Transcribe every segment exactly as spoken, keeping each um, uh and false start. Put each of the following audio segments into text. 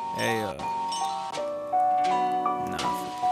Hey, uh, nah.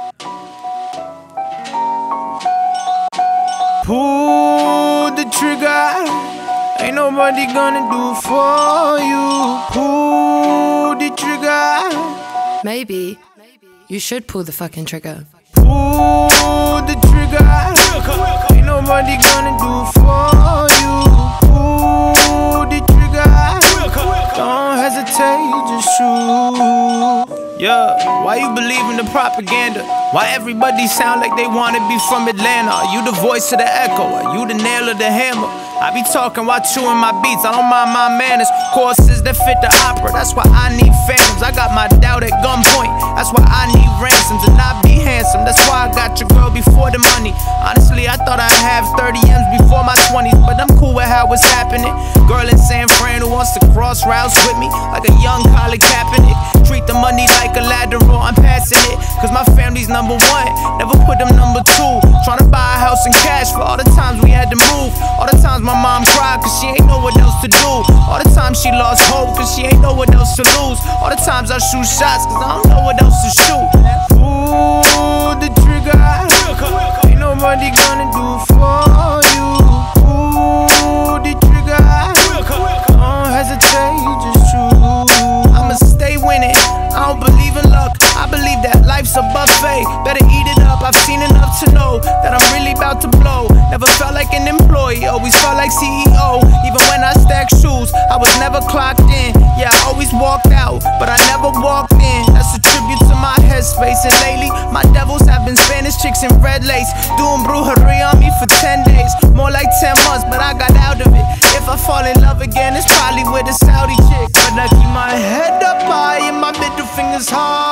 Pull the trigger. Ain't nobody gonna do it for you. Pull the trigger. Maybe you should pull the fucking trigger. Pull the trigger. Ain't nobody gonna do it for you. Pull the trigger. Don't hesitate, just shoot. Yeah, why you believe in the propaganda? Why everybody sound like they wanna be from Atlanta? Are you the voice of the echo? Are you the nail of the hammer? I be talking while chewing my beats, I don't mind my manners. Courses that fit the opera, that's why I need phantoms. I got my doubt at gunpoint, that's why I need ransoms. And I be handsome, that's why I got your girl before the money. Honestly, I thought I'd have thirty M's before my twenties, but I'm cool with how it's happening. Girl in San Fran who wants to cross routes with me, like a young Colin Kaepernick. Treat the money like a lateral, I'm passing it, cause my family's number one, never put them number two. Tryna buy a house in cash for all the times we had to move. All the times my mom cried cause she ain't know what else to do. All the times she lost hope cause she ain't know what else to lose. All the times I shoot shots cause I don't know what else to shoot. Pull the trigger. Ain't nobody gonna do it for you. Pull the trigger. Don't hesitate, just shoot. I'ma stay winning, I don't believe in luck. I believe that life's a buffet, better eat it up. I've seen enough to know that I'm really about to blow. Never felt like an employee, always felt like C E O. Even when I stacked shoes, I was never clocked in. Yeah, I always walked out, but I never walked in. That's a tribute to my headspace. And lately, my devils have been Spanish chicks in red lace, doing brujeria on me for ten days. More like ten months, but I got out of it. If I fall in love again, it's probably with a Saudi chick. But I keep my head up high and my middle finger's hard.